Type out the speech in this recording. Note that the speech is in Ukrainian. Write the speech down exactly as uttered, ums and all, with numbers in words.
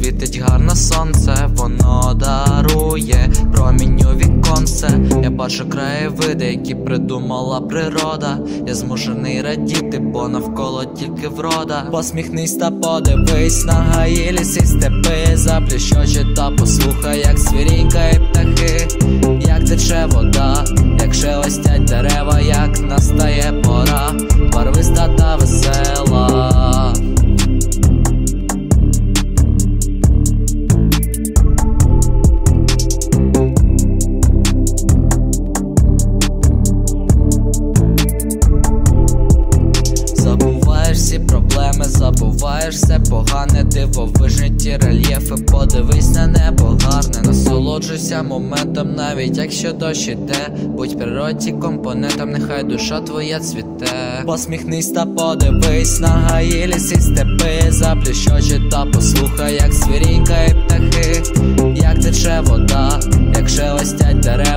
світить гарне сонце, воно дарує промінь у віконце. Я бачу краєвиди, які придумала природа. Я змушений радіти, бо навколо тільки врода. Посміхнись та подивись на гаї, ліси, степи, заплющ очі та послухай, як свірінькають птахи, як тече вода, як шелестять дерева, як настає пора, барвиста та весела. Забуваєш всі проблеми, забуваєш все погане, дивовижні ті рельєфи, подивись на небо гарне. Насолоджуйся моментом, навіть якщо дощ іде. Будь природі компонентом, нехай душа твоя цвіте. Посміхнись та подивись на гаї, ліси, степи, заплющ очі та послухай, як свірінькають птахи, як тече вода, як шелестять дерева.